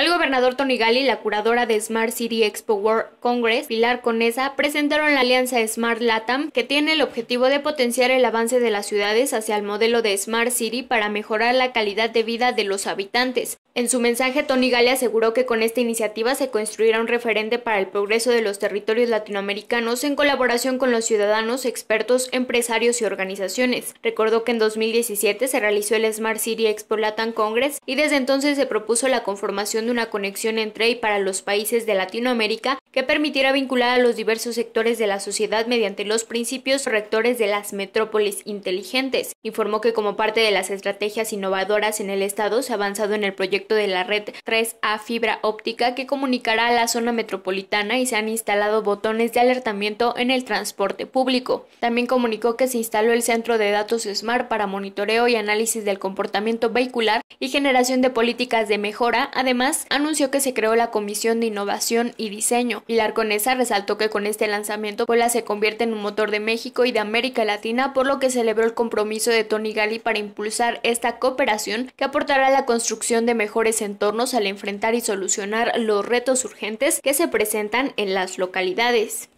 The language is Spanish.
El gobernador Tony Gali y la curadora de Smart City Expo World Congress, Pilar Conesa, presentaron la alianza Smart LATAM, que tiene el objetivo de potenciar el avance de las ciudades hacia el modelo de Smart City para mejorar la calidad de vida de los habitantes. En su mensaje, Tony Gali aseguró que con esta iniciativa se construirá un referente para el progreso de los territorios latinoamericanos en colaboración con los ciudadanos, expertos, empresarios y organizaciones. Recordó que en 2017 se realizó el Smart City Expo LATAM Congress y desde entonces se propuso la conformación de una conexión entre y para los países de Latinoamérica que permitiera vincular a los diversos sectores de la sociedad mediante los principios rectores de las metrópolis inteligentes. Informó que como parte de las estrategias innovadoras en el estado se ha avanzado en el proyecto de la red 3A fibra óptica que comunicará a la zona metropolitana y se han instalado botones de alertamiento en el transporte público. También comunicó que se instaló el centro de datos Smart para monitoreo y análisis del comportamiento vehicular y generación de políticas de mejora. Además, anunció que se creó la Comisión de Innovación y Diseño. Pilar Conesa resaltó que con este lanzamiento Puebla se convierte en un motor de México y de América Latina, por lo que celebró el compromiso de Tony Gali para impulsar esta cooperación que aportará a la construcción de mejores entornos al enfrentar y solucionar los retos urgentes que se presentan en las localidades.